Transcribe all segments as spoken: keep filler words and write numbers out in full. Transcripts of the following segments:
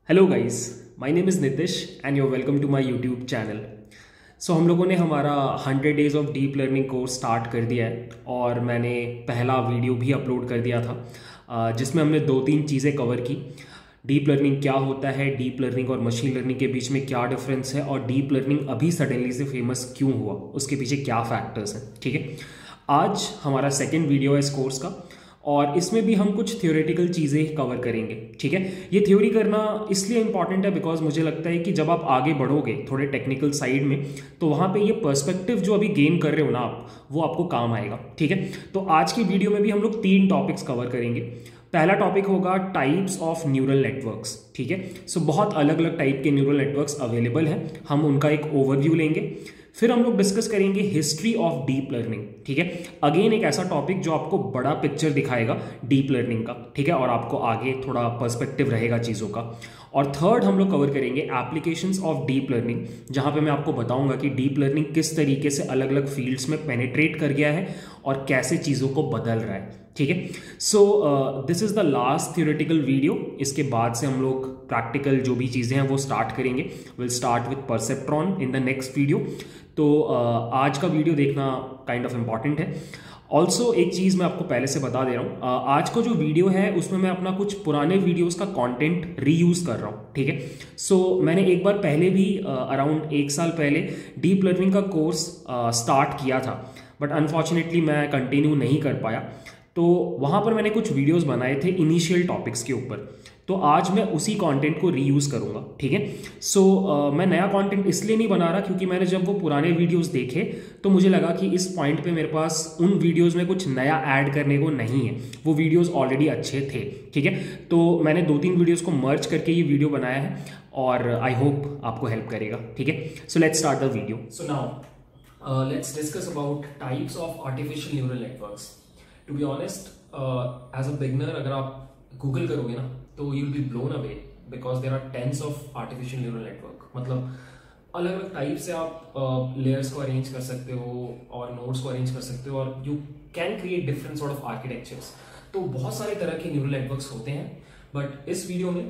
Hello guys, my name is Nitish and you welcome to my YouTube channel. So हम लोगों ने हमारा hundred days of deep learning course start कर दिया है और मैंने पहला वीडियो भी अपलोड कर दिया था अ, जिसमें हमने दो तीन चीज़ें कवर की। डीप लर्निंग क्या होता है, डीप लर्निंग और मशीन लर्निंग के बीच में क्या डिफरेंस है और डीप लर्निंग अभी सडनली से फेमस क्यों हुआ, उसके पीछे क्या फैक्टर्स हैं। ठीक है, आज हमारा सेकेंड वीडियो है इस कोर्स का और इसमें भी हम कुछ थ्योरेटिकल चीज़ें कवर करेंगे। ठीक है, ये थ्योरी करना इसलिए इंपॉर्टेंट है बिकॉज मुझे लगता है कि जब आप आगे बढ़ोगे थोड़े टेक्निकल साइड में तो वहाँ पे ये पर्सपेक्टिव जो अभी गेन कर रहे हो ना आप, वो आपको काम आएगा। ठीक है, तो आज की वीडियो में भी हम लोग तीन टॉपिक्स कवर करेंगे। पहला टॉपिक होगा टाइप्स ऑफ न्यूरल नेटवर्क्स। ठीक है, सो बहुत अलग अलग टाइप के न्यूरल नेटवर्क्स अवेलेबल हैं, हम उनका एक ओवरव्यू लेंगे। फिर हम लोग डिस्कस करेंगे हिस्ट्री ऑफ डीप लर्निंग। ठीक है, अगेन एक ऐसा टॉपिक जो आपको बड़ा पिक्चर दिखाएगा डीप लर्निंग का। ठीक है, और आपको आगे थोड़ा पर्सपेक्टिव रहेगा चीज़ों का। और थर्ड हम लोग कवर करेंगे एप्लीकेशंस ऑफ डीप लर्निंग, जहां पे मैं आपको बताऊंगा कि डीप लर्निंग किस तरीके से अलग अलग फील्ड्स में पेनिट्रेट कर गया है और कैसे चीज़ों को बदल रहा है। ठीक है, so this is the last theoretical video. इसके बाद से हम लोग प्रैक्टिकल जो भी चीज़ें हैं वो स्टार्ट करेंगे। Will start with perceptron in the next video. तो uh, आज का वीडियो देखना काइंड ऑफ इम्पॉर्टेंट है। ऑल्सो एक चीज़ मैं आपको पहले से बता दे रहा हूँ, uh, आज का जो वीडियो है उसमें मैं अपना कुछ पुराने वीडियोस का कंटेंट रीयूज़ कर रहा हूँ। ठीक है, सो so, मैंने एक बार पहले भी अराउंड uh, एक साल पहले डीप लर्निंग का कोर्स स्टार्ट uh, किया था, बट अनफॉर्चुनेटली मैं कंटिन्यू नहीं कर पाया। तो वहाँ पर मैंने कुछ वीडियोस बनाए थे इनिशियल टॉपिक्स के ऊपर, तो आज मैं उसी कंटेंट को रीयूज़ करूँगा। ठीक है, सो so, uh, मैं नया कंटेंट इसलिए नहीं बना रहा क्योंकि मैंने जब वो पुराने वीडियोस देखे तो मुझे लगा कि इस पॉइंट पे मेरे पास उन वीडियोस में कुछ नया ऐड करने को नहीं है, वो वीडियोस ऑलरेडी अच्छे थे। ठीक है, तो मैंने दो तीन वीडियोस को मर्ज करके ये वीडियो बनाया है और आई होप आपको हेल्प करेगा। ठीक है, so let's start the video. So now let's discuss about types of artificial neural networks. To be honest, as a beginner अगर आप गूगल करोगे ना तो you will be blown away because there are tens of artificial neural network. मतलब अलग अलग type से आप लेयर्स uh, को अरेंज कर सकते हो और नोड्स को अरेंज कर सकते हो और you can create different sort of architectures. तो बहुत सारे तरह के न्यूरल नेटवर्क्स होते हैं, बट इस वीडियो में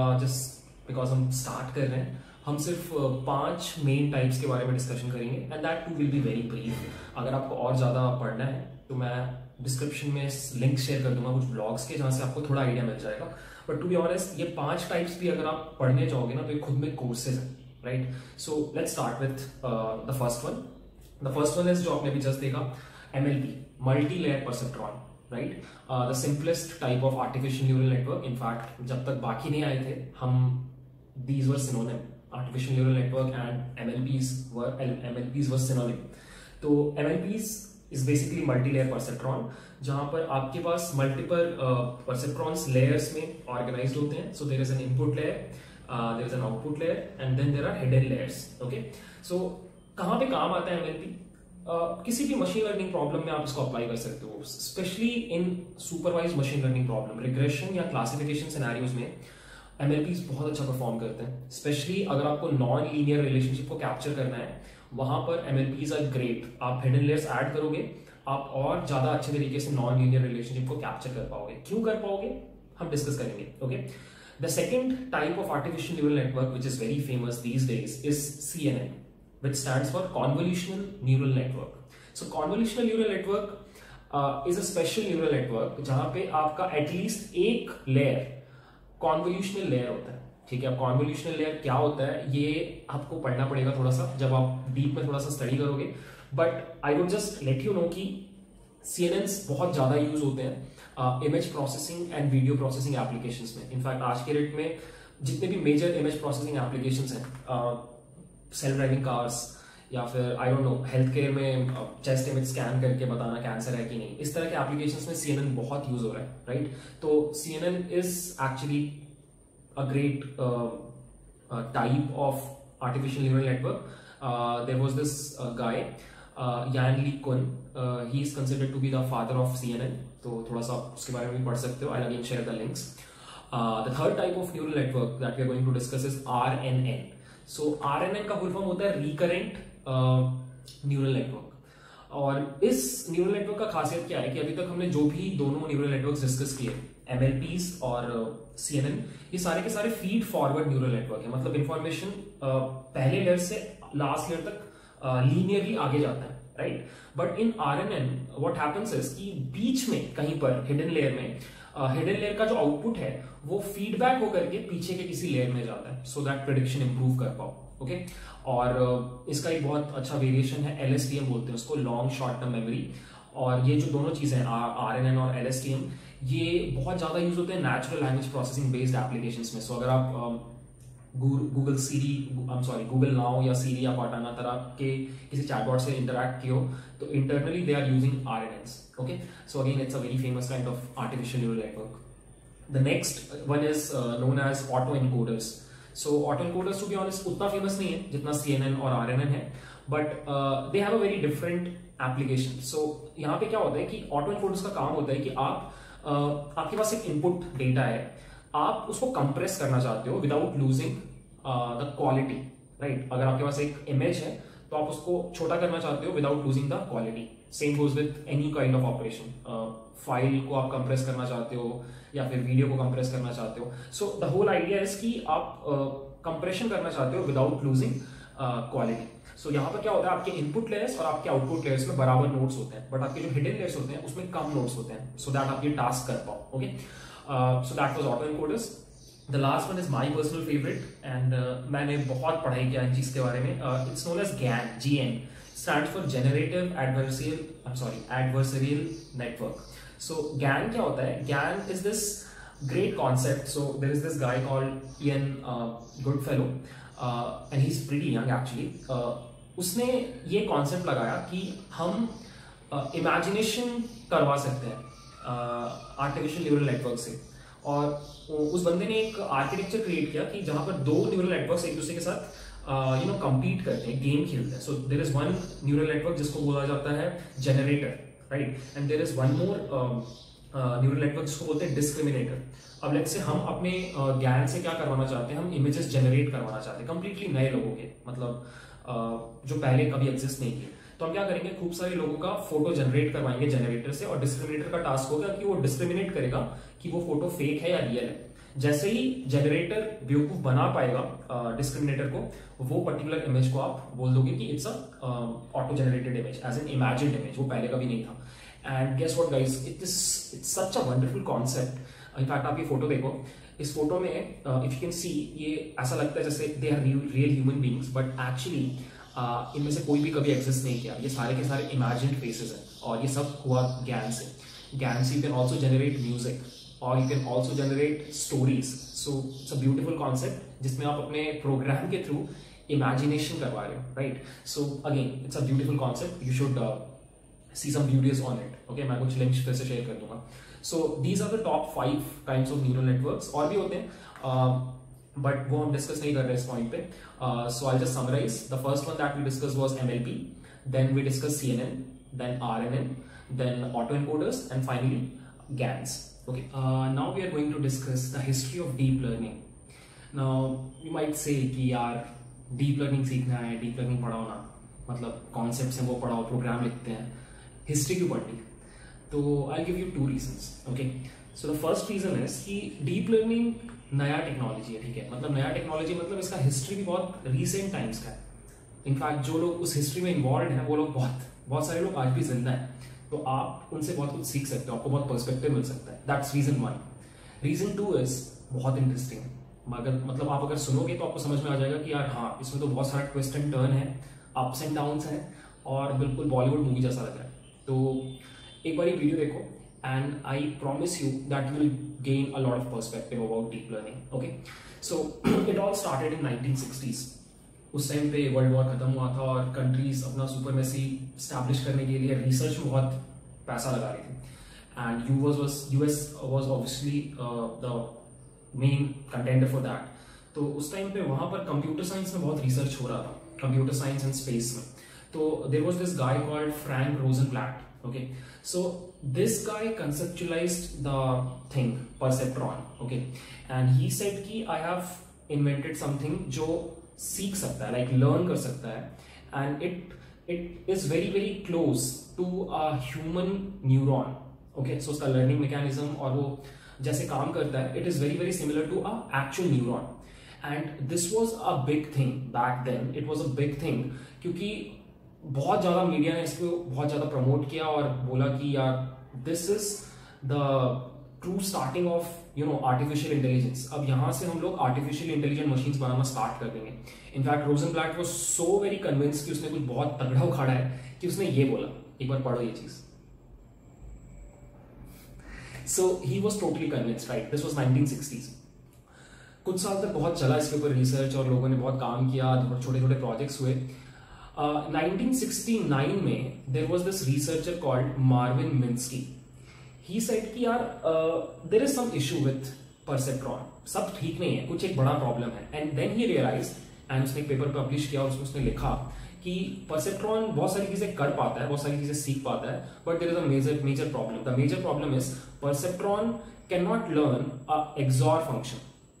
जस्ट बिकॉज हम स्टार्ट कर रहे हैं, हम सिर्फ uh, पांच मेन टाइप्स के बारे में डिस्कशन करेंगे and that too will be very brief. अगर आपको और ज़्यादा पढ़ना है तो मैं डिस्क्रिप्शन में लिंक शेयर कर दूंगा कुछ ब्लॉग्स के, जहाँ से आपको थोड़ा आइडिया मिल जाएगा। बट टू बी ऑनेस्ट, ये पांच टाइप्स भी अगर आप पढ़ने जाओगे ना तो ये खुद में कोर्सेज हैं, right. So let's start with the first one. The first one is जो आपने अभी जस्ट देखा, MLP, multi layer perceptron, right. The simplest type of artificial neural network. In fact जब तक बाकी नहीं आए थे हम these were synonym, artificial neural network and MLPs were MLPs were synonym. तो MLPs is basically multi layer perceptron, जहां पर आपके पास मल्टीपल परसेप्ट्रॉन्स लेयर्स में ऑर्गेनाइज्ड होते हैं। So there is an input layer, there is an output layer and then there are hidden layers. Okay, so कहां पे काम आता है एमएलपी? uh, किसी भी मशीन लर्निंग प्रॉब्लम में आप इसको अप्लाई कर सकते हो, specially in supervise machine learning problem, regression या क्लासिफिकेशन सिनेरियोज में एमएलपीज बहुत अच्छा परफॉर्म करते हैं। स्पेशली अगर आपको नॉन लीनियर रिलेशनशिप को कैप्चर करना है, वहां पर एमएलपीज आर ग्रेट। आप हिडन लेयर्स ऐड करोगे, आप और ज्यादा अच्छे तरीके से नॉन लीनियर रिलेशनशिप को कैप्चर कर पाओगे। क्यों कर पाओगे हम डिस्कस करेंगे। Okay, the second type of artificial neural network which is very famous these days is CNN, which stands for convolutional neural network. So convolutional neural network is a special neural network जहां पे आपका at least एक layer convolutional layer होता है। ठीक है, अब convolutional layer क्या होता है ये आपको पढ़ना पड़ेगा थोड़ा सा जब आप डीप में थोड़ा सा स्टडी करोगे, but I would just let you know कि सीएनएन्स बहुत ज्यादा यूज होते हैं image processing and video processing applications में। इनफैक्ट आज के डेट में जितने भी मेजर इमेज प्रोसेसिंग एप्लीकेशंस हैं, सेल्फ ड्राइविंग कार्स या फिर I don't know health care में चेस्ट इमेज स्कैन करके बताना कैंसर है कि नहीं, इस तरह के एप्लीकेशंस में सीएनएन बहुत यूज हो रहा है, राइट। तो CNN is actually a great uh, uh, type of artificial neural network. Uh, there was this uh, guy, uh, Yan Lee Kun. Uh, he is considered to be the father of C N N. तो थोड़ा सा उसके बारे में भी पढ़ सकते हो. I'll again share the links. Uh, the third type of neural network that we are going to discuss is R N N. So R N N का full form होता है recurrent uh, neural network. और इस neural network का खासियत क्या है कि अभी तक हमने जो भी दोनों न्यूरल नेटवर्क डिस्कस किए एम एल पीज और सी एन एन, ये सारे के सारे फीड फॉरवर्ड न्यूरल नेटवर्क है। मतलब इंफॉर्मेशन पहले लेयर से लास्ट लेयर तक लीनियरली आगे जाता है, right. But in R N N what happens is कि बीच में कहीं पर हिडन लेयर में हिडन लेयर का जो आउटपुट है वो फीडबैक होकर के पीछे के किसी लेयर में जाता है, सो दैट प्रेडिक्शन इंप्रूव कर पाओ। Okay okay? और uh, इसका एक बहुत अच्छा वेरिएशन है, एल एस टी एम बोलते हैं उसको, लॉन्ग शॉर्ट टर्म मेमोरी। और ये जो दोनों चीजें हैं आर एन एन और एल एस टी एम, ये बहुत ज्यादा यूज होते हैं natural language processing based applications में। सो so, अगर आप Google Siri I'm sorry Google now या सीरी या कॉर्टाना तरह के किसी चैटबॉट से इंटरैक्ट किए हो तो internally they are using R N Ns. Okay, so again it's a very famous kind of artificial neural network. The next one is known as auto encoders. So auto encoders to be honest उतना famous नहीं है जितना C N N और R N N है, but they have a very different application. So यहाँ पे क्या होता है कि ऑटो एनकोडर्स का काम होता है कि आप uh, आपके पास एक इनपुट डेटा है, आप उसको कंप्रेस करना चाहते हो without losing the quality, right. अगर आपके पास एक इमेज है तो आप उसको छोटा करना चाहते हो without losing the quality. Same goes with any kind of operation, file को आप कंप्रेस करना चाहते हो या फिर वीडियो को कंप्रेस करना चाहते हो। So the whole idea is कि आप कंप्रेशन uh, करना चाहते हो विदाउट लूजिंग क्वालिटी। सो यहाँ पर क्या होता है, आपके इनपुट लेयर्स और आपके आउटपुट लेयर्स में बराबर नोड्स होते हैं, बट आपके जो हिडन लेयर्स होते हैं उसमें कम नोड्स होते हैं, सो दैट आप ये टास्क कर पाओ। Okay, so that was auto encoders. The last one is my personal favourite and मैंने बहुत पढ़ाई किया इस चीज के बारे में। It's known as GAN, G N stands for generative adversarial I'm sorry adversarial network. So GAN क्या होता है, GAN is this great concept. So there is this guy called Ian Goodfellow and he is pretty young actually. उसने ये concept लगाया कि हम imagination uh, करवा सकते हैं आर्टिफिशियल न्यूरल नेटवर्क से। और उस बंदे ने एक आर्किटेक्चर क्रिएट किया कि जहां पर दो न्यूरल नेटवर्क्स एक दूसरे के साथ यू नो कम्पीट करते हैं, गेम खेलते हैं। So there is one neural network जिसको बोला जाता है generator, right, and there is one more neural network जिसको बोलते हैं डिस्क्रिमिनेटर। अब लेट्स से हम अपने ज्ञान से क्या करवाना चाहते हैं, हम इमेजेस जनरेट करवाना चाहते हैं कंप्लीटली नए लोगों के, मतलब uh, जो पहले कभी एग्जिस्ट नहीं किए। तो हम क्या करेंगे, खूब सारे लोगों का फोटो जनरेट करवाएंगे जनरेटर से, और डिस्क्रिमिनेटर का टास्क होगा कि वो डिस्क्रिमिनेट करेगा कि वो फोटो फेक है या रियल है। जैसे ही जनरेटर बेवकूफ बना पाएगा डिस्क्रिमिनेटर को, वो पर्टिकुलर इमेज को आप बोल दोगे कि it's a auto generated image, as an imagined image, वो पहले कभी नहीं था। And guess what guys, it is it's such a wonderful concept. In fact आप ये फोटो देखो, इस फोटो में इफ यू कैन सी, ये ऐसा लगता है जैसे they are real human beings, but actually uh, इनमें से कोई भी कभी एग्जिस्ट नहीं किया। ये सारे के सारे इमेजिन्ड फेसेस हैं, और ये सब हुआ ज्ञान से। ज्ञान से you can also generate music, और you can also generate stories. So it's a beautiful concept जिसमें आप अपने प्रोग्राम के थ्रू इमेजिनेशन करवा रहे हो, right. So again it's a beautiful concept, you should see some videos on it. Okay, मैं कुछ लिंक्स फिर से शेयर कर दूंगा। So these are the top five kinds of neural networks. और भी होते हैं, बट uh, वो हम डिस्कस नहीं कर रहे इस पॉइंट पे। So I just summarise, the first one that we discuss was M L P, then we discuss C N N, then R N N, then auto encoders, and finally G A Ns. Okay, uh, now we are going to discuss the history of deep learning. Now you might say कि यार deep learning सीखना है, deep learning पढ़ाओ ना, मतलब concepts हैं वो पढ़ाओ, program लिखते हैं, history क्यों पढ़नी? तो I'll give you two reasons. Okay, so the first reason is कि deep learning नया टेक्नोलॉजी है, ठीक है। मतलब नया टेक्नोलॉजी मतलब इसका हिस्ट्री भी बहुत recent टाइम्स का है। इनफैक्ट जो लोग उस हिस्ट्री में इन्वॉल्व हैं वो लोग बहुत बहुत सारे लोग आज भी जिंदा हैं, तो आप उनसे बहुत कुछ सीख सकते हो, आपको बहुत पर्सपेक्टिव मिल सकता है। That's reason one. Reason two is बहुत इंटरेस्टिंग है, मगर मतलब आप अगर सुनोगे तो आपको समझ में आ जाएगा कि यार हाँ, इसमें तो बहुत सारा ट्विस्ट एंड टर्न है, अप्स एंड डाउन्स हैं, और बिल्कुल बॉलीवुड मूवी जैसा लग रहा है। तो एक बार ये वीडियो देखो, and I promise you that you will gain a lot of perspective about deep learning. Okay, so it all started in nineteen sixties. उस टाइम पे वर्ल्ड वॉर खत्म हुआ था, और कंट्रीज अपना सुपरमेसी स्टैब्लिश करने के लिए रिसर्च में बहुत पैसा लगा रही थी, and US was US was obviously the main contender for that. तो उस टाइम पे वहां पर कंप्यूटर साइंस में बहुत रिसर्च हो रहा था, कंप्यूटर साइंस एंड स्पेस में। तो there was this guy called Frank Rosenblatt. Okay, so this guy conceptualised the thing perceptron. Okay, and he said कि आई हैव इन्वेंटेड समथिंग जो सीख सकता है, लाइक लर्न कर सकता है, and it it is very very close to a human neuron. Okay, so उसका learning mechanism और वो जैसे काम करता है, it is very very similar to a actual neuron. And this was a big thing back then, it was a big thing, क्योंकि बहुत ज्यादा मीडिया ने इसको बहुत ज्यादा प्रमोट किया और बोला कि यार this is the true starting of you know artificial intelligence. अब यहां से हम लोग आर्टिफिशियल इंटेलिजेंट मशीन्स बनाना स्टार्ट कर देंगे. In fact Rosenblatt was so very convinced कि उसने कुछ बहुत तगड़ा उखाड़ा है कि उसने ये बोला, एक बार पढ़ो ये चीज. So he was totally convinced, right. This was nineteen sixties. कुछ साल तक बहुत चला इसके ऊपर रिसर्च और लोगों ने बहुत काम किया, छोटे छोटे प्रोजेक्ट्स हुए. नाइनटीन सिक्सटी नाइन में there was this researcher called Marvin Minsky. He said कि यार there is some issue with perceptron, सब ठीक नहीं है, कुछ एक बड़ा प्रॉब्लम है. And then he realise, and उसने एक पेपर पब्लिश किया और उसमें उसने लिखा कि परसेप्ट्रॉन बहुत सारी चीजें कर पाता है, बहुत सारी चीजें सीख पाता है, but there is a major major problem. The major problem is perceptron can not learn a XOR function.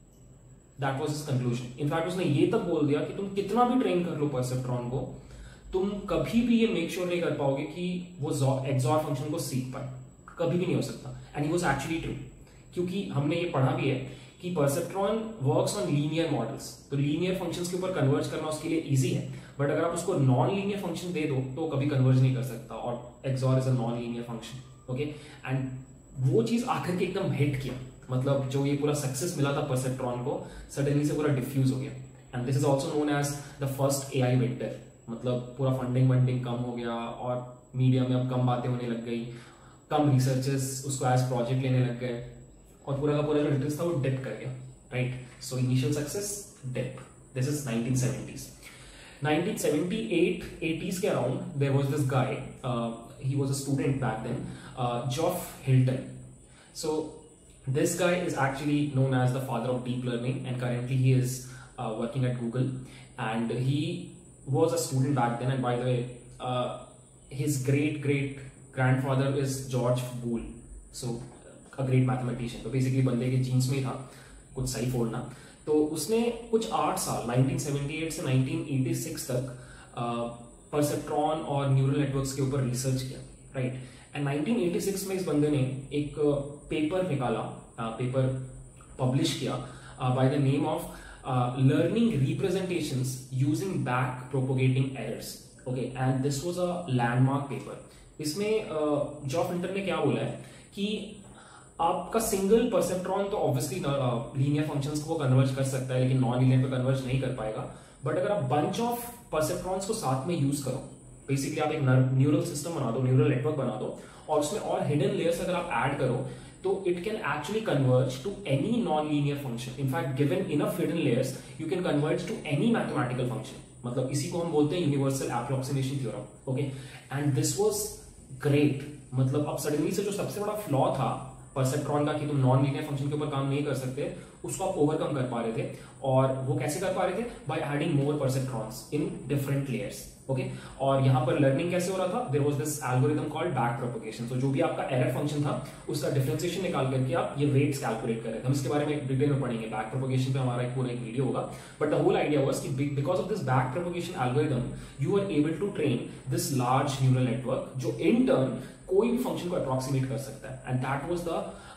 That was his conclusion. In fact उसने ये तक बोल दिया कि तुम कितना भी ट्रेन कर लो परसेप्ट्रॉन को, तुम कभी भी ये मेक श्योर नहीं कर पाओगे कि वो एक्सॉर फंक्शन को सीख पाए, कभी भी नहीं हो सकता. And he was actually true, क्योंकि हमने ये पढ़ा भी है कि perceptron works on linear models. तो लीनियर फंक्शंस के ऊपर कन्वर्ज करना उसके लिए इजी है, बट अगर आप उसको नॉन लीनियर फंक्शन दे दो तो कभी कन्वर्ज नहीं कर सकता. और XOR is a non linear function. Okay, and वो चीज आखिर के एकदम हिट किया. मतलब जो ये पूरा सक्सेस मिला था परसेप्ट्रॉन को, सडनली से पूरा डिफ्यूज हो गया. And this is also known as the first AI winter. मतलब पूरा फंडिंग वंडिंग कम हो गया और मीडिया में अब कम बातें होने लग गई, कम रिसर्चर्स उसको एज प्रोजेक्ट लेने लग गए और पूरा का पूरा जो इंटरेस्ट था वो डिप कर गया, right. So initial success, dip. This is nineteen seventies. Nineteen seventy eight eighties के around there was this guy, he was a student back then, Geoff Hinton. So this guy is actually known as the father of deep learning, and currently he is uh, working at Google, and he was a student back then. And by the way, uh, his great great grandfather is George Boole, so a great mathematician. तो basically बंदे के jeans में ही था कुछ सही फोड़ना. तो उसने कुछ आठ साल नाइनटीन सेवेंटी एट से नाइनटीन एटी सिक्स तक परसेप्ट्रॉन और न्यूरल नेटवर्क्स के ऊपर रिसर्च किया, right. And nineteen eighty six में इस बंदे ने एक पेपर निकाला, पेपर पब्लिश किया by the name of learning representations using back propagating errors. Okay, and this was a landmark paper. इसमें जॉफ हिल्टन ने क्या बोला है कि आपका सिंगल परसेप्ट्रॉन तो ऑब्वियसली लीनियर फंक्शंस को कन्वर्ज कर सकता है, लेकिन नॉन लीनियर पे कन्वर्ज नहीं कर पाएगा. बट अगर आप बंच ऑफ परसेप्ट्रॉन्स को साथ में यूज करो, बेसिकली आप एक न्यूरल सिस्टम बना दो, न्यूरल नेटवर्क बना दो, और उसमें और हिडन लेयर्स अगर आप ऐड करो, तो it can actually converge to any non linear function. In fact given enough hidden layers you can converge to any mathematical function. मतलब इसी को हम बोलते हैं universal approximation theorem. Okay, and this was great. मतलब अब सडनली से जो सबसे बड़ा फ्लॉ था परसेप्ट्रॉन का कि तुम नॉन लीनियर फंक्शन के ऊपर काम नहीं कर सकते, उसको आप ओवरकम कर पा रहे थे. और वो कैसे कर पा रहे थे? By adding more perceptrons in different layers. Okay, और यहां पर लर्निंग कैसे हो रहा था? There was this algorithm called back propagation. तो जो भी आपका एरर फंक्शन था उसका डिफरेंशिएशन निकाल करके आप ये वेट्स कैलकुलेट कर रहे थे. हम इसके बारे में डिटेल में पढ़ेंगे, बैक प्रोपोगेशन पे हमारा एक पूरा एक वीडियो होगा. But the whole idea was कि because of this back propagation algorithm you are able to train this large neural network जो इन टर्न कोई भी फंक्शन को अप्रोक्सीमेट कर सकता है. And that was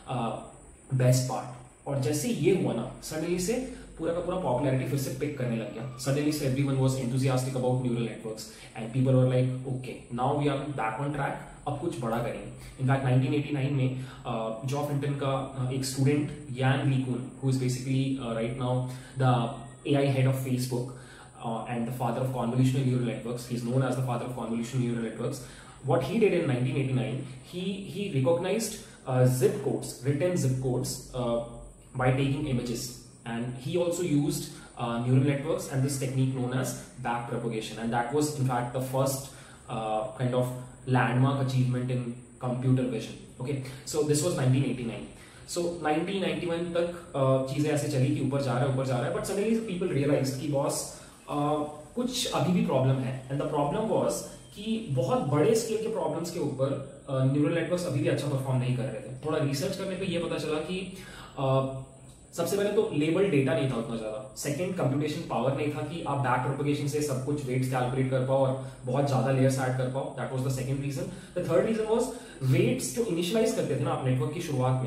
the best part. और जैसे ये हुआ ना, सडनली से पूरा का पूरा पॉपुलैरिटी फिर से पिक करने लग गया. सडनली से everyone was enthusiastic about neural networks and people were like okay now we are back on track, अब कुछ बड़ा करेंगे. इनफैक्ट नाइनटीन एटी नाइन में जॉफ हिल्टन का uh, एक student Yann LeCun, who is basically right now the AI head of Facebook and the father of convolutional neural networks, he is known as the father of convolutional neural networks. What he did in nineteen eighty-nine, he he recognized uh, zip codes, written zip codes uh, by taking images, and he also used uh, neural networks and this technique known as back propagation, and that was in fact the first uh, kind of landmark achievement in computer vision. Okay, so this was nineteen eighty-nine. So nineteen ninety-one तक uh, चीजें ऐसे चली कि ऊपर जा रहा है ऊपर जा रहा है, but suddenly people realized कि बॉस uh, कुछ अभी भी प्रॉब्लम है. and the problem was कि बहुत बड़े स्केल के प्रॉब्लम्स के ऊपर न्यूरल नेटवर्क्स अभी भी अच्छा परफॉर्म नहीं कर रहे थे. थोड़ा रिसर्च करने पे ये पता चला कि uh, सबसे पहले तो लेबल डेटा नहीं था उतना ज्यादा. सेकंड, कंप्यूटेशन पावर नहीं था कि आप बैक प्रोपगेशन से सब कुछ वेट्स कैलकुलेट कर पाओ और बहुत ज्यादा लेयर्स ऐड कर पाओ. That was the second reason. The third reason was weights जो इनिशियलाइज करते थे ना आप नेटवर्क की शुरुआत में,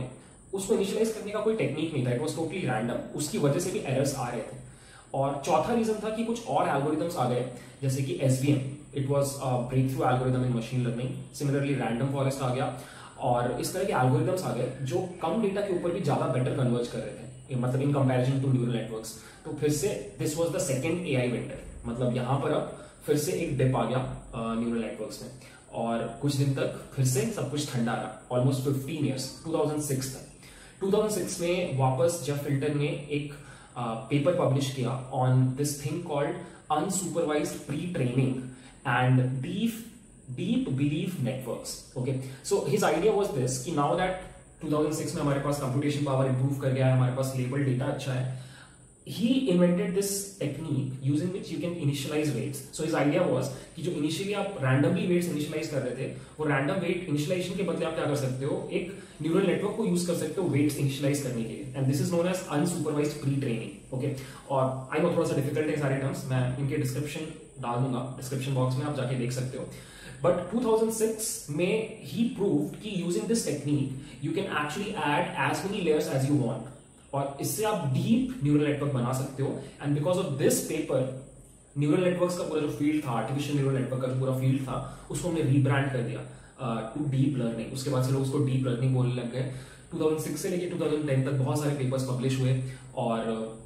उसको इनिशियलाइज करने का कोई टेक्निक नहीं था, इट वॉज टोटली रैंडम, उसकी वजह से भी एरर्स आ रहे थे। और चौथा रीजन था कि कुछ और एल्गोरिदम्स आ गए, जैसे कि S V M, it was breakthrough algorithm in machine learning. Similarly random forest आ गया, और इस तरह के एल्गोरिदम्स आ गए जो कम डेटा के ऊपर भी ज्यादा बेटर कन्वर्ज कर रहे थे, मतलब in comparison to neural networks. तो फिर से this was the second AI winter, मतलब यहाँ पर अब फिर से एक डिप आ गया न्यूरल नेटवर्क्स में, और कुछ दिन तक फिर से सब कुछ ठंडा रहा, almost fifteen years, two thousand six तक। टू थाउजेंड सिक्स में वापस जेफ हिल्टन ने एक पेपर पब्लिश किया on this thing called unsupervised pre training and deep deep belief networks. Okay, so his idea was this कि now that two thousand six में हमारे पास computation power improve कर गया है, हमारे पास लेबल डेटा अच्छा है, he invented this technique using which you can initialize weights. So his idea was कि जो initially आप randomly weights initialize कर रहे थे, वो random weight initialization के बदले आप क्या कर सकते हो, एक न्यूरल नेटवर्क को यूज कर सकते हो weights initialize करने के लिए, and this is known as unsupervised pre-training. Okay, और I know थोड़ा सा difficult है सारे terms, मैं इनके description डाल दूंगा description box में, आप जाके देख सकते हो। But टू थाउजेंड सिक्स में he proved कि using this technique you can actually add as many layers as you want, और इससे आप डीप न्यूरल नेटवर्क बना सकते हो। And because of this paper neural networks का पूरा जो फील्ड था, आर्टिफिशियल न्यूरल नेटवर्क का जो पूरा फील्ड था, उसको हमने रीब्रांड कर दिया टू डीप लर्निंग। उसके बाद से लोग उसको डीप लर्निंग बोलने लग गए। टू थाउजेंड सिक्स से लेके टू थाउजेंड टेन तक बहुत सारे पेपर्स पब्लिश हुए, और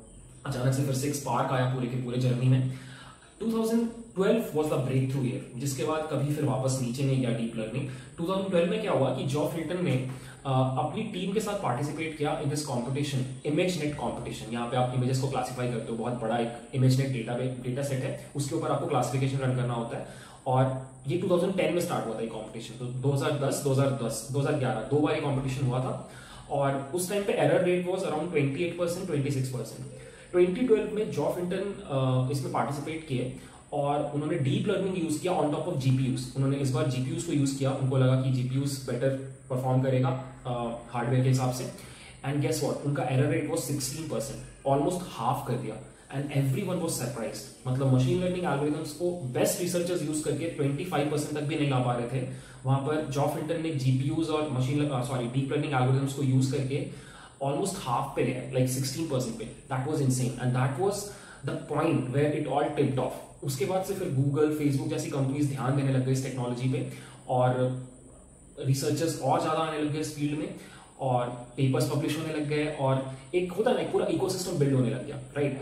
अचानक से फिर से एक स्पार्क आया पूरे के पूरे जर्नी में। Two thousand twelve was the breakthrough year, जिसके बाद कभी फिर वापस नीचे नहीं गया deep learning. Two thousand twelve में क्या हुआ कि जेफ हिल्टन ने Uh, अपनी टीम के साथ पार्टिसिपेट किया in this competition, ImageNet competition. यहाँ पे आप इमेजेस को क्लासिफाई करते हो, बहुत बड़ा एक ImageNet data data set है, उसके ऊपर आपको क्लासिफिकेशन रन करना होता है। और ये टू थाउजेंड टेन में स्टार्ट हुआ था ये कंपटीशन, तो दो हज़ार दस, दो हज़ार दस, दो हज़ार ग्यारह दो बार ये कंपटीशन हुआ था। और उस टाइम पे error rate was around twenty eight percent, twenty six percent. Twenty twelve में जेफ हिल्टन इसमें पार्टिसिपेट किए, और उन्होंने डीप लर्निंग यूज किया ऑन टॉप ऑफ जीपीयूज। उन्होंने इस बार जीपीयूज को यूज किया, उनको लगा कि जीपीयूज बेटर परफॉर्म करेगा हार्डवेयर uh, के हिसाब से। एंड गेस व्हाट, उनका error rate was sixteen percent, almost half कर दिया। एंड एवरीवन वाज सरप्राइज्ड, मतलब मशीन लर्निंग एल्गोरिथम्स को बेस्ट रिसर्चर्स यूज करके ट्वेंटी फाइव परसेंट तक भी नहीं ला पा रहे थे, वहां पर जेफ हिल्टन ने जीपीयूज और machine sorry deep learning algorithms को यूज करके ऑलमोस्ट हाफ पे लिया, लाइक सिक्सटीन परसेंट पे। That was insane, and that was the point where it all tipped off. उसके बाद से फिर गूगल, फेसबुक जैसी कंपनीज ध्यान देने लग गई इस टेक्नोलॉजी पे, और रिसर्चर्स और ज्यादा आने लग गए इस फील्ड में, और पेपर्स पब्लिश होने लग गए, और एक होता है ना, पूरा इकोसिस्टम बिल्ड होने लग गया, राइट।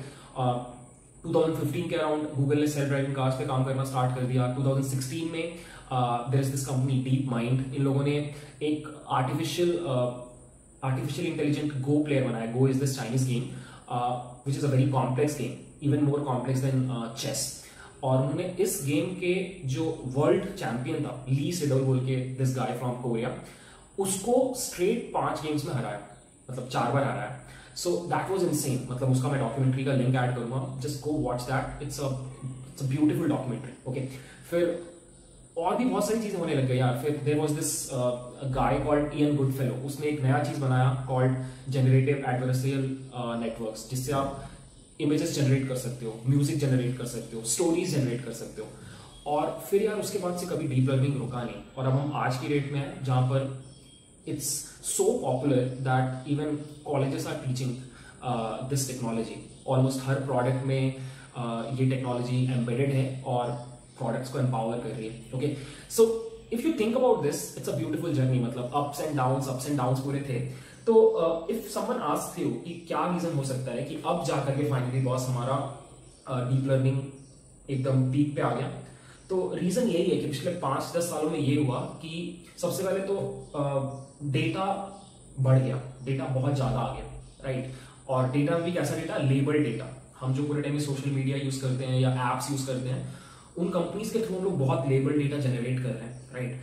टू थाउजेंड फिफ्टीन के अराउंड गूगल ने सेल्फ ड्राइविंग कार्स पे काम करना स्टार्ट कर दिया। टू थाउजेंड सिक्सटीन में there is this company DeepMind, इन लोगों ने एक artificial artificial intelligent go player बनाया। Go is this Chinese game which is a very complex game, even more complex than chess. और उन्होंने इस गेम के जो वर्ल्ड चैंपियन था, ली सेडोल बोल के, दिस गाय फ्रॉम कोरिया, उसको स्ट्रेट पांच गेम्स में हराया, मतलब चार बार हराया। सो दैट वाज इनसेन, मतलब उसका मैं डॉक्यूमेंट्री का लिंक ऐड करूंगा, just go watch that, it's a it's a beautiful documentary. Okay, फिर और भी बहुत सारी चीजें होने लग गई यार। फिर there was this guy called Ian Goodfellow, उसने एक नया चीज बनाया कॉल्ड जनरेटिव एडवर्सरियल नेटवर्क्स, जिससे आप इमेजेस जनरेट कर सकते हो, म्यूजिक जनरेट कर सकते हो, स्टोरीज जनरेट कर सकते हो। और फिर यार उसके बाद से कभी डीप लर्निंग रुका नहीं, और अब हम आज की डेट में हैं जहां पर it's so popular that even colleges are teaching this technology. Almost हर प्रोडक्ट में uh, ये टेक्नोलॉजी एम्बेडेड है और प्रोडक्ट्स को एम्पावर कर रही है। Okay, so if you think about this, it's a beautiful journey, मतलब ups and downs ups and downs पूरे थे। तो इफ समवन आस्क्स यू कि क्या रीजन हो सकता है कि अब जाकर के फाइनली बॉस हमारा डीप uh, लर्निंग एकदम पीक पे आ गया, तो रीजन यही है कि पिछले पांच दस सालों में ये हुआ कि सबसे पहले तो डेटा uh, बढ़ गया, डेटा बहुत ज्यादा आ गया, राइट। और डेटा भी कैसा डेटा, लेबल डेटा। हम जो पूरे टाइम में सोशल मीडिया यूज करते हैं या एप्स यूज करते हैं, उन कंपनीज के थ्रू हम लोग बहुत लेबल डेटा जनरेट कर रहे हैं, राइट।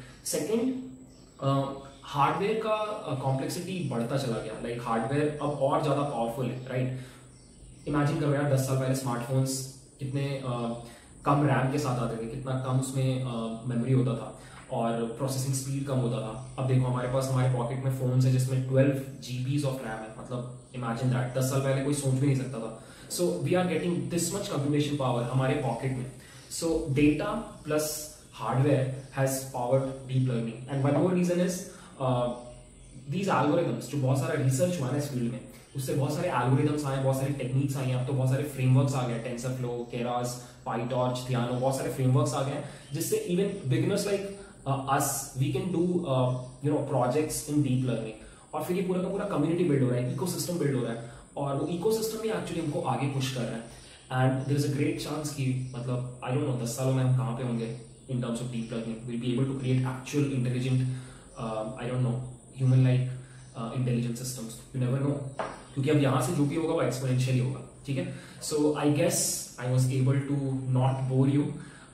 सेकेंड, हार्डवेयर का कॉम्प्लेक्सिटी uh, बढ़ता चला गया, लाइक हार्डवेयर अब और ज्यादा पावरफुल है, राइट। इमेजिन करो यार, दस साल पहले स्मार्टफोन्स कितने uh, कम रैम के साथ आते थे, कितना कम उसमें मेमोरी uh, होता था, और प्रोसेसिंग स्पीड कम होता था। अब देखो हमारे पास हमारे पॉकेट में फोन्स है जिसमें ट्वेल्व जीबीज ऑफ रैम है, मतलब इमेजिन दैट, दस साल पहले कोई सोच भी नहीं सकता था। So we are getting this much computation power हमारे पॉकेट में। So data plus hardware has powered deep learning. And one more reason is these algorithms, जो बहुत सारा रिसर्च हुआ है इस फील्ड में, उससे बहुत सारे एल्गोरिदम्स आए, बहुत सारी टेक्निक्स आई हैं, अब तो बहुत सारे फ्रेमवर्क्स आ गए, टेंसरफ्लो, केरास, पाइटॉर्च, थियानो, बहुत सारे फ्रेमवर्क्स आ गए हैं जिससे even beginners like us we can do you know projects in deep learning. और फिर ये पूरा का पूरा कम्युनिटी बिल्ड हो रहा है, इकोसिस्टम बिल्ड हो रहा है, और वो इकोसिस्टम ही एक्चुअली हमको आगे पुश कर रहा है। And there is a great chance कि मतलब आई डोंट नो दस सालों में हम कहाँ पे होंगे in terms of deep learning, will be able to create actual intelligent I don't know human like intelligent systems, you never know, क्योंकि अब यहाँ से जो भी होगा वो एक्सपोनेंशियली होगा, ठीक है। So I guess I was able to not bore you,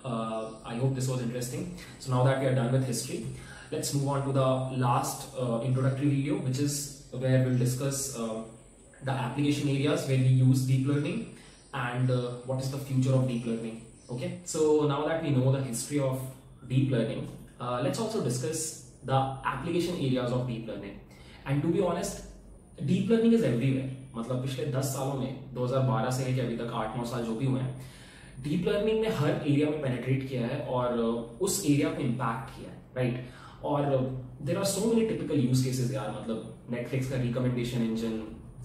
I hope this was interesting. So now that we are done with history, let's move on to the last uh, introductory video, which is where we'll discuss uh, the application areas where we use deep learning and uh, what is the future of deep learning. Okay, so now that we know the history of deep learning, uh, let's also discuss the application areas of deep learning. And to be honest, deep learning is everywhere. मतलब पिछले दस सालों में दो हज़ार बारह से लेकर अभी तक आठ नौ साल जो भी हुए हैं, डीप लर्निंग ने हर एरिया में पेनिट्रेट किया है और उस एरिया को इम्पैक्ट किया है, राइट। और there are so many typical use cases यार, मतलब नेटफ्लिक्स का रिकमेंडेशन इंजन,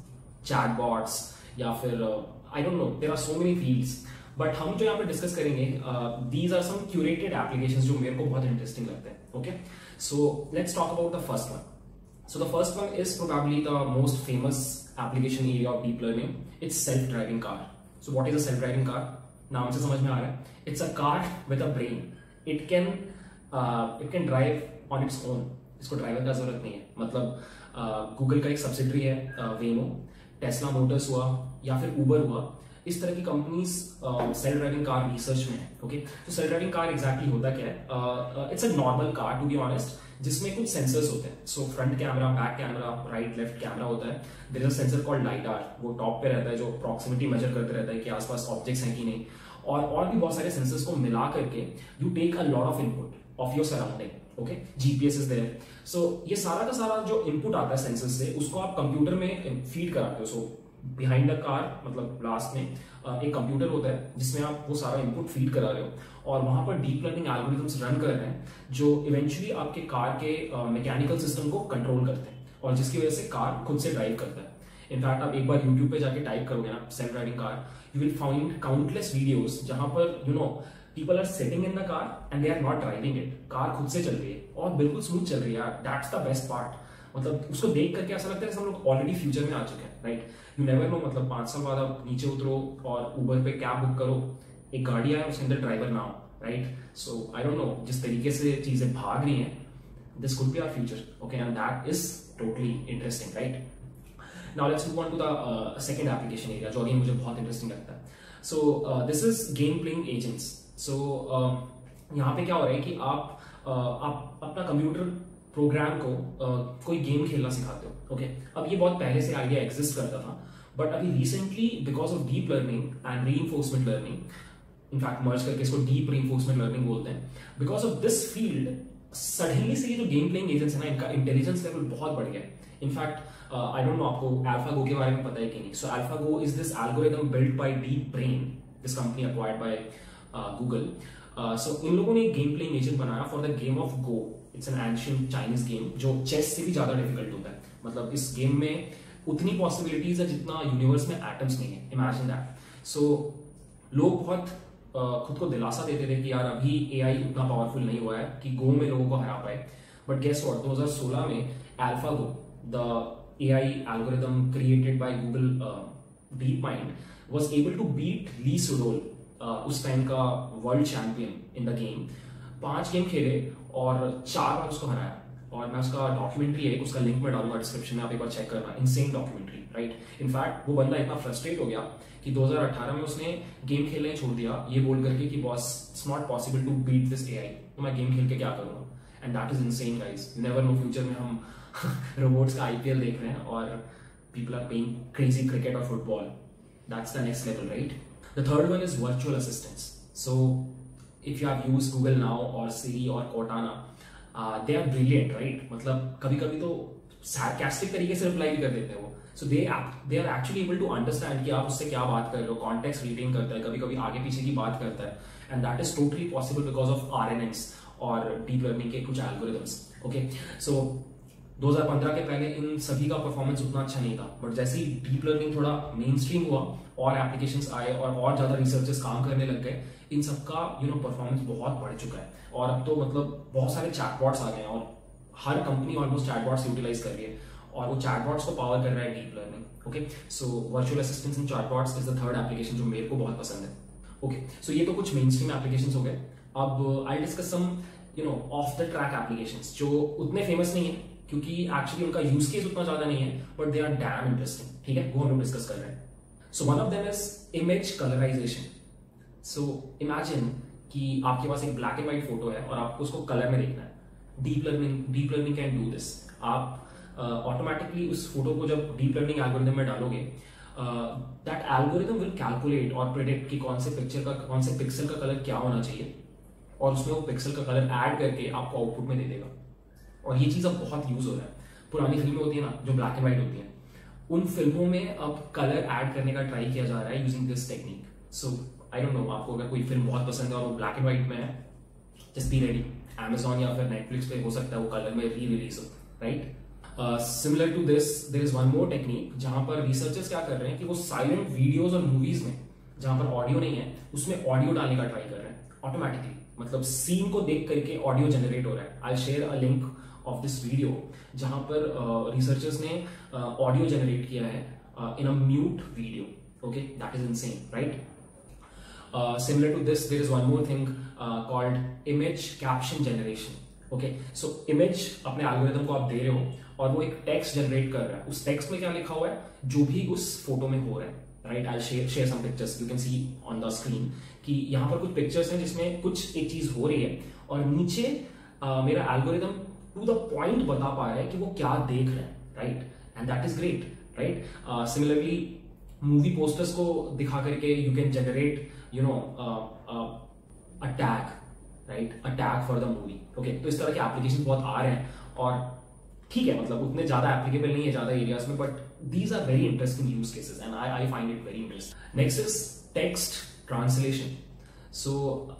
चैटबॉट्स, या फिर I don't know, there are so many fields. But हम जो यहाँ पे डिस्कस करेंगे, these are some curated applications जो मेरे को बहुत इंटरेस्टिंग लगते हैं। Okay, so let's talk about the first one. So the first one is probably the most famous application area of deep learning. It's self-driving car. So what is a self-driving car? नाम से समझ में आ रहा है. It's a car with a brain. It can uh, it can drive on its own. इसको driver का जरूरत नहीं है. मतलब गूगल uh, का एक सब्सिडरी है वेमो, टेस्ला मोटर्स हुआ या फिर उबर हुआ, इस तरह की companies self driving car research में है. ओके, तो सेल्फ ड्राइविंग कार एग्जैक्टली होता क्या है? It's a normal car to be honest, जिसमें कुछ सेंसर्स होते हैं. So front camera, back camera, right left camera होता है. There is a sensor called lidar, वो टॉप पे रहता है जो प्रॉक्सिमिटी मेजर करते रहता है कि आसपास ऑब्जेक्ट्स हैं कि नहीं. और और भी बहुत सारे सेंसर्स को मिला करके you take a lot of input of your surrounding. Okay, GPS is there. So ये सारा का सारा जो इनपुट आता है सेंसर से, उसको आप कंप्यूटर में फीड कराते हो. सो बिहाइंड द कार, मतलब लास्ट में एक कंप्यूटर होता है जिसमें आप वो सारा इनपुट फीड करा रहे हो, और वहां पर डीप लर्निंग एल्गोरिथम्स रन कर रहे हैं जो इवेंचुअली आपके कार के मैकेनिकल uh, सिस्टम को कंट्रोल करते हैं, और जिसकी वजह से कार खुद से ड्राइव करता है. इनफैक्ट आप एक बार यूट्यूब पे जाके टाइप करोगे ना self driving car, you will find countless videos जहां पर you know people are sitting in the car and they are not driving it. Car खुद से चल रही है और बिल्कुल स्मूथ चल रही है यार. That's the best part. मतलब उसको देख करके ऐसा लगता है कि हम लोग ऑलरेडी फ्यूचर में आ चुके हैं, राइट. यू नेवर नो, मतलब पांच साल बाद आप नीचे उतरो और उबर पे कैब बुक करो, एक गाड़ी आए उसके अंदर ड्राइवर ना हो, right. So I don't know, जिस तरीके से चीजें भाग रही हैं, this could be our future. Okay, and that is totally interesting, right. Now let's move on to the second application area जो अगेन मुझे बहुत इंटरेस्टिंग लगता है. So this is game playing agents. So यहाँ पे क्या हो रहा है कि आप uh, आप अपना कंप्यूटर प्रोग्राम को uh, कोई गेम खेलना सिखाते हो. Okay okay? अब ये बहुत पहले से आइडिया एग्जिस्ट करता था, बट अभी recently because of deep learning and reinforcement learning, in fact merge करके इसको डीप रीइंफोर्समेंट लर्निंग बोलते हैं, because of this field suddenly से ये जो गेम प्लेइंग एजेंट्स है ना, इनका इंटेलिजेंस लेवल बहुत बढ़ गया है. इनफैक्ट आई डोंट नो आपको AlphaGo के बारे में पता है कि नहीं. So AlphaGo is this algorithm built by deep brain, this company acquired by Google. So इन लोगों ने एक गेम प्लेइंग एजेंट बनाया for the game of go. It's an ancient Chinese game जो चेस से भी ज्यादा डिफिकल्ट होता है. मतलब इस गेम में उतनी पॉसिबिलिटीज है जितना यूनिवर्स में एटम्स नहीं है. Imagine that. सो लोग बहुत uh, खुद को दिलासा देते थे कि यार अभी एआई उतना पावरफुल नहीं हुआ है कि गो में लोगों को हरा पाए. बट गेस व्हाट, दो हज़ार सोलह में AlphaGo, the AI algorithm created by Google DeepMind, was able to beat Lee Sedol, उस टाइम का world champion in the game. पांच गेम खेले और चार बार उसको हराया. और मैं उसका डॉक्यूमेंट्री है, उसका लिंक में डालूंगा डिस्क्रिप्शन में, आप एक बार चेक करना. Insane documentary, right. इनफैक्ट वो बंदा इतना फ्रस्ट्रेट हो गया कि दो हज़ार अठारह में उसने गेम खेलने छोड़ दिया, ये बोल करके कि boss it's not possible to beat this AI, तो मैं गेम खेल के क्या करूंगा. And that is insane guys. You never know, future में हम रोबोट्स का आईपीएल देख रहे हैं और people are playing crazy cricket और football. That's the next level, right. The third one is virtual assistants. So if you have used Google Now or Siri or Cortana, uh, they are brilliant, right? मतलब कभी कभी तो sarcastic तरीके से reply भी कर देते हैं वो. So they they are actually able to understand कि आप उससे क्या बात कर रहे हो. Context retain करता है, कभी कभी आगे पीछे की बात करता है, and that is totally possible because of R N Ns और deep learning के कुछ algorithms. Okay, so दो हज़ार पंद्रह के पहले इन सभी का परफॉर्मेंस उतना अच्छा नहीं था, बट जैसे ही डीप लर्निंग थोड़ा मेन स्ट्रीम हुआ और एप्लीकेशंस आए और और ज्यादा रिसर्चर्स काम करने लग गए, इन सबका यू नो परफॉर्मेंस बहुत बढ़ चुका है। और अब तो मतलब बहुत सारे चैटबॉट्स आ गए हैं और हर कंपनी ऑलमोस्ट चैटबॉट्स यूटिलाइज कर रही है और वो चैटबॉट्स को पावर कर रहा है deep learning. Okay, so virtual assistants and chatbots is the third application जो मेरे को बहुत पसंद है। ओके, सो ये तो कुछ मेन स्ट्रीम एप्लीकेशंस हो गए। अब I discuss some you know of the track applications जो उतने फेमस नहीं है क्योंकि एक्चुअली उनका यूज केस उतना ज्यादा नहीं है, but they are damn interesting. ठीक है, वो हम लोग डिस्कस कर रहे हैं। So one of them is image colourisation. So imagine कि आपके पास एक ब्लैक एंड व्हाइट फोटो है और आपको उसको कलर में देखना है। Deep learning deep learning can do this. आप ऑटोमेटिकली uh, उस फोटो को जब डीप लर्निंग एल्गोरिथम में डालोगे, दैट एल्गोरिथम विल कैलकुलेट और प्रेडिक्ट कि कौन से पिक्चर का कौन से पिक्सल का कलर क्या होना चाहिए और उसमें वो पिक्सल का कलर ऐड करके आपको आउटपुट में दे देगा। और ये चीज अब बहुत यूज हो रहा है। पुरानी फिल्में होती है ना जो ब्लैक एंड व्हाइट होती हैं, उन फिल्मों में अब कलर ऐड करने का ट्राई किया जा रहा है using this technique. So I don't know, आपको अगर कोई फिल्म बहुत पसंद है और वो ब्लैक एंड व्हाइट में है, जस्ट बी रेडी, Amazon या फिर नेटफ्लिक्स पे हो सकता है वो कलर में री रिलीज हो, right. Similar to this there is one more technique जहां पर रिसर्चर्स क्या कर रहे हैं कि वो साइलेंट वीडियोस और मूवीज में जहां पर ऑडियो नहीं है उसमें ऑडियो डालने का ट्राई कर रहे हैं ऑटोमेटिकली। मतलब सीन को देख करके ऑडियो जनरेट हो रहा है। I share a link of this video जहां पर रिसर्चर्स uh, ने ऑडियो uh, जनरेट किया है in a mute video. Okay, that is insane, right. Similar to this there is one more thing called image caption generation. Okay, so image अपने algorithm को आप दे रहे हो और वो एक टेक्स्ट जनरेट कर रहा है। उस टेक्स्ट में क्या लिखा हुआ है जो भी उस फोटो में हो रहा है, right. I share share some pictures, you can see on the screen कि यहाँ पर कुछ पिक्चर्स हैं जिसमें कुछ एक चीज हो रही है और नीचे uh, मेरा एल्गोरिथम टू द पॉइंट बता पा रहा है कि वो क्या देख रहे हैं, right. And that is great, right. Similarly movie posters को दिखा करके you can generate you know a tag, right, a tag for the movie. Okay, तो इस तरह के एप्लीकेशन बहुत आ रहे हैं और ठीक है, मतलब उतने ज्यादा एप्लीकेबल नहीं है ज्यादा एरियाज में, but these are very interesting use cases and I I find it very interesting. Next is text translation. So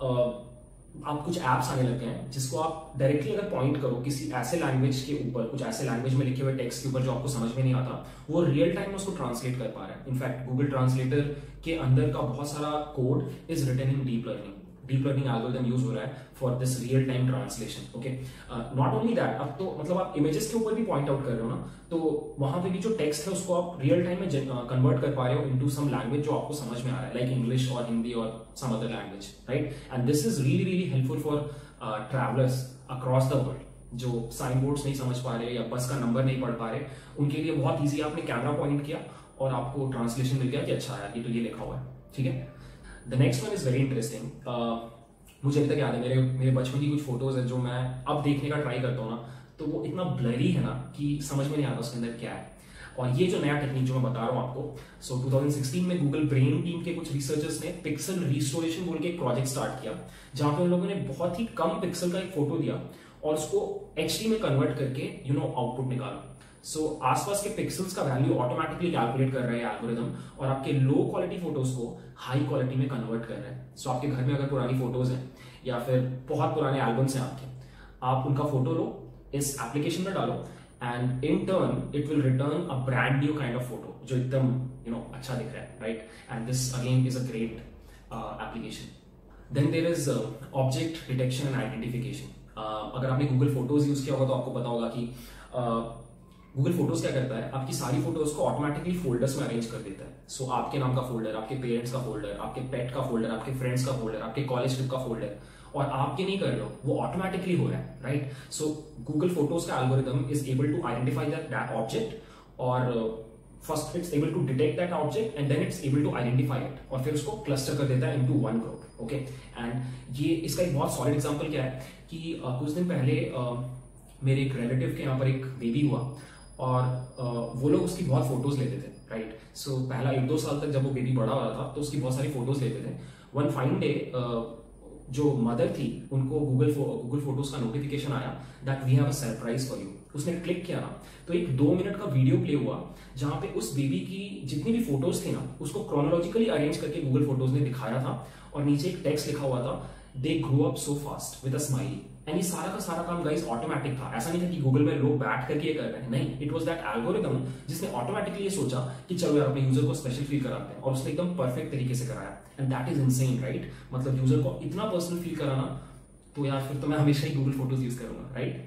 आप कुछ एप्स आने लग गए हैं जिसको आप डायरेक्टली अगर पॉइंट करो किसी ऐसे लैंग्वेज के ऊपर, कुछ ऐसे लैंग्वेज में लिखे हुए टेक्स्ट के ऊपर जो आपको समझ में नहीं आता, वो रियल टाइम में उसको ट्रांसलेट कर पा रहा है। इनफैक्ट गूगल ट्रांसलेटर के अंदर का बहुत सारा code is written in deep learning. Deep learning algorithm use हो रहा है for this real time translation. Okay, not only that, अब तो मतलब आप इमेजेस के ऊपर भी पॉइंट आउट कर रहे हो ना, तो वहां पे भी जो टेक्स्ट है उसको आप रियल टाइम में कन्वर्ट कर पा रहे हो इनटू सम लैंग्वेज जो आपको समझ में आ रहा है, लाइक इंग्लिश और हिंदी और some other language, right. And this is really really helpful for travellers across the world जो साइन बोर्ड्स नहीं समझ पा रहे या बस का नंबर नहीं पढ़ पा रहे, उनके लिए बहुत ईजी। आपने कैमरा पॉइंट किया और आपको ट्रांसलेशन मिल गया कि अच्छा यार ये तो ये लिखा हुआ है, ठीक है। The next one is very interesting. मुझे अभी तक याद है मेरे मेरे बचपन की कुछ फोटोज है जो मैं अब देखने का ट्राई करता हूँ ना, तो वो इतना ब्लरी है ना कि समझ में नहीं आता उसके अंदर क्या है। और ये जो नया टेक्निक जो मैं बता रहा हूँ आपको, सो so, दो हज़ार सोलह में गूगल ब्रेन टीम के कुछ रिसर्चर्स ने पिक्सल रिस्टोरेशन बोल के एक प्रोजेक्ट स्टार्ट किया जहां पे उन लोगों ने बहुत ही कम पिक्सल का एक फोटो दिया और उसको एचडी में कन्वर्ट करके यू नो आउटपुट निकाला। सो so, आसपास के पिक्सल्स का वैल्यू ऑटोमेटिकली कैलकुलेट कर रहे हैं एल्गोरिथम और आपके लो क्वालिटी फोटोज को हाई क्वालिटी में कन्वर्ट कर रहे हैं। सो so, आपके घर में अगर पुरानी फोटोज हैं या फिर बहुत पुराने एल्बम्स हैं आपके, आप उनका फोटो लो, इस एप्लीकेशन में डालो and in turn it will return a brand new kind of photo जो एकदम यू नो अच्छा दिख रहा है, right. And this again is a great application. Then there is object detection and identification. अगर आपने गूगल फोटोज यूज किया होगा तो आपको पता होगा कि गूगल uh, फोटोज क्या करता है, आपकी सारी फोटोज को ऑटोमेटिकली फोल्डर्स में अरेंज कर देता है। सो so, आपके नाम का फोल्डर, आपके पेरेंट्स का फोल्डर, आपके पेट का फोल्डर, आपके फ्रेंड्स का फोल्डर, आपके कॉलेज ट्रिप का फोल्डर, और आपके नहीं कर रहे हो, वो ऑटोमेटिकली हो रहा है, राइट। सो गूगल फोटोज का algorithm is able to identify that object और first it's able to detect that object and then it's able to identify it और फिर उसको क्लस्टर कर देता है into one group. Okay, and ये इसका एक बहुत सॉलिड एग्जांपल क्या है कि uh, कुछ दिन पहले uh, मेरे एक रिलेटिव के यहाँ पर एक बेबी हुआ और uh, वो लोग उसकी बहुत फोटोज लेते थे, राइट। सो so, पहला एक दो साल तक जब वो बेबी बड़ा हो रहा था तो उसकी बहुत सारी फोटोज लेते थे। वन फाइन डे जो मदर थी उनको गूगल गूगल फोटोज का नोटिफिकेशन आया that we have a surprise for you. उसने क्लिक किया ना तो एक दो मिनट का वीडियो प्ले हुआ जहां पे उस बेबी की जितनी भी फोटोज थी ना उसको क्रोनोलॉजिकली अरेंज करके गूगल फोटोज ने दिखाया था और नीचे एक टेक्स्ट लिखा हुआ था, they grow up so fast with a smiley. And ये सारा का सारा काम गाइस ऑटोमेटिक था। ऐसा नहीं था कि गूगल में लोग बैठ करके ये कर रहे हैं, नहीं, इट वाज दैट एल्गोरिथम जिसने ऑटोमेटिकली ये सोचा कि चलो यार अपने यूजर को स्पेशल फील कराते हैं, और उसने एकदम परफेक्ट तरीके से कराया। And that is insane, right? मतलब यूजर को इतना पर्सनल फील कराना, तो यार फिर तो मैं हमेशा ही गूगल फोटोज यूज करूंगा, right?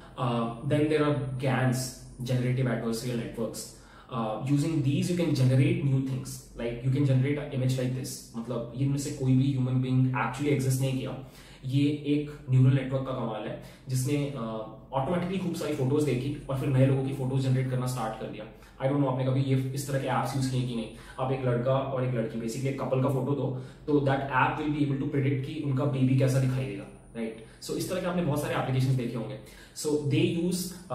Then there are GANs, generative adversarial networks. Uh, using these you can generate new things, like you can generate an image like this. मतलब ये इनमें से कोई भी ह्यूमन बीइंग एक्चुअली एग्जिस्ट नहीं किया, ये एक न्यूरल नेटवर्क का कमाल है जिसने ऑटोमेटिकली uh, खूब सारी फोटोज देखी और फिर नए लोगों की फोटोज जनरेट करना स्टार्ट कर दिया। आई डोंट नो आपने कभी ये इस तरह के एप्स यूज किए कि नहीं। आप एक लड़का और एक लड़की, बेसिकली एक कपल का फोटो दो, तो that app will be able to predict कि उनका बेबी कैसा दिखाई देगा, राइट? सो इस तरह के आपने बहुत सारे एप्लीकेशन देखे होंगे। So they use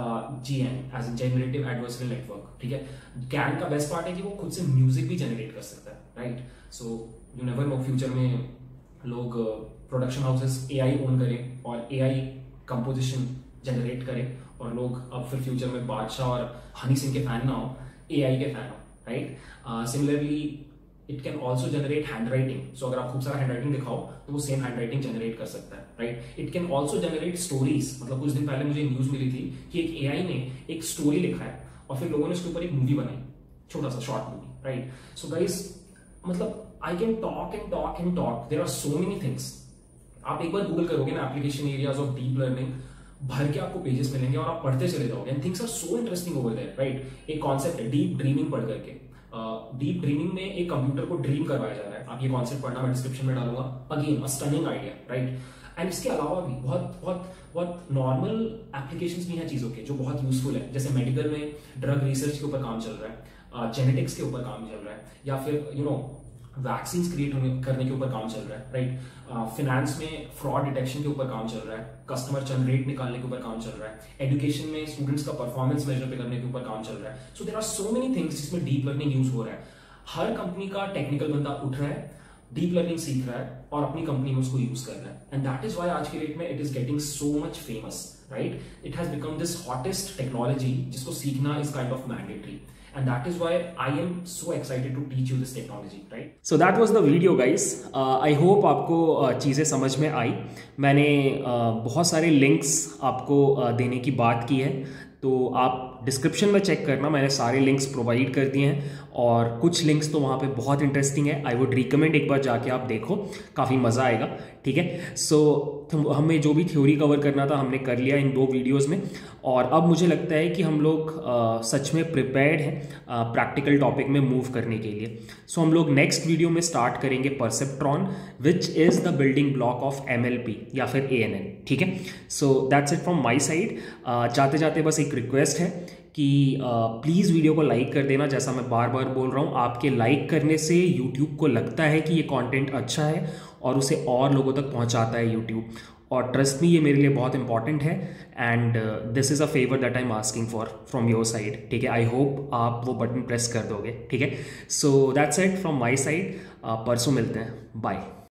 GAN as a generative adversarial network, ठीक है? गैन का बेस्ट पार्ट है कि वो खुद से म्यूजिक भी जनरेट कर सकता है, right? So you never know, future में लोग प्रोडक्शन हाउसेस एआई ओन करें और एआई कंपोजिशन जनरेट करें, और लोग अब फिर फ्यूचर में बादशाह और हनी सिंह के फैन ना हो, एआई के फैन हो, right? Similarly it can also generate handwriting. So अगर आप खूब सारा हैंड राइटिंग दिखाओ तो वो सेम हैंड राइटिंग जनरेट कर सकता है, right? It can also generate stories. मतलब कुछ दिन पहले मुझे न्यूज मिली थी कि एक एआई ने एक स्टोरी लिखा है और फिर लोगों ने उसके ऊपर एक मूवी बनाई, छोटा सा short movie, right? So guys, मतलब I can talk and talk and talk, there are so many things. आप एक बार गूगल करोगे ना application areas of deep learning, भर के आपको पेजेस मिलेंगे और आप पढ़ते चले जाओगे, and things are so interesting over there, right? एक कॉन्सेप्ट है डीप ड्रीमिंग पढ़ करके। डीप uh, ड्रीमिंग में एक कंप्यूटर को ड्रीम करवाया जा रहा है। आप ये कॉन्सेप्ट पढ़ना, मैं डिस्क्रिप्शन में डालूंगा। Again a stunning idea, right? And इसके अलावा भी बहुत बहुत बहुत नॉर्मल एप्लीकेशंस भी हैं चीजों के जो बहुत यूजफुल है। जैसे मेडिकल में ड्रग रिसर्च के ऊपर काम चल रहा है, जेनेटिक्स uh, के ऊपर काम चल रहा है, या फिर यू नो वैक्सीन क्रिएट करने के ऊपर काम चल रहा है, राइट? फिनेंस में फ्रॉड डिटेक्शन के ऊपर काम चल रहा है, कस्टमर चर्न रेट निकालने के ऊपर काम चल रहा है, एजुकेशन में स्टूडेंट्स का परफॉर्मेंस मेजर पे करने के ऊपर काम चल रहा है। So there are so many things जिसमें डीप लर्निंग यूज हो रहा है। हर कंपनी का टेक्निकल बंदा उठ रहा है, डीप लर्निंग सीख रहा है और अपनी कंपनी में उसको यूज कर रहा है, एंड दैट इज व्हाई आज के डेट में it is getting so much famous, right? It has become this hottest technology जिसको सीखना is kind of mandatory, and that is why I am so excited to teach you this technology, right? So that was the video guys. uh, I hope आपको uh, चीज़ें समझ में आई। मैंने uh, बहुत सारे links आपको uh, देने की बात की है, तो आप डिस्क्रिप्शन में चेक करना, मैंने सारे लिंक्स प्रोवाइड कर दिए हैं, और कुछ लिंक्स तो वहाँ पे बहुत इंटरेस्टिंग है। आई वुड रिकमेंड एक बार जाके आप देखो, काफ़ी मज़ा आएगा, ठीक है? सो so, हमें जो भी थ्योरी कवर करना था हमने कर लिया इन दो वीडियोस में, और अब मुझे लगता है कि हम लोग आ, सच में प्रिपेयर्ड हैं प्रैक्टिकल टॉपिक में मूव करने के लिए। सो so, हम लोग नेक्स्ट वीडियो में स्टार्ट करेंगे perceptron, which is the building block of M L P या फिर ए एन एन, ठीक है? So that's it from my side. जाते जाते बस एक रिक्वेस्ट है कि प्लीज़ वीडियो को लाइक कर देना। जैसा मैं बार बार बोल रहा हूँ, आपके लाइक करने से यूट्यूब को लगता है कि ये कंटेंट अच्छा है और उसे और लोगों तक पहुँचाता है यूट्यूब, और ट्रस्ट मी, ये मेरे लिए बहुत इंपॉर्टेंट है, and this is a favour that I am asking for from your side, ठीक है? आई होप आप वो बटन प्रेस कर दोगे, ठीक है? So that's it from my side. परसों मिलते हैं, बाय।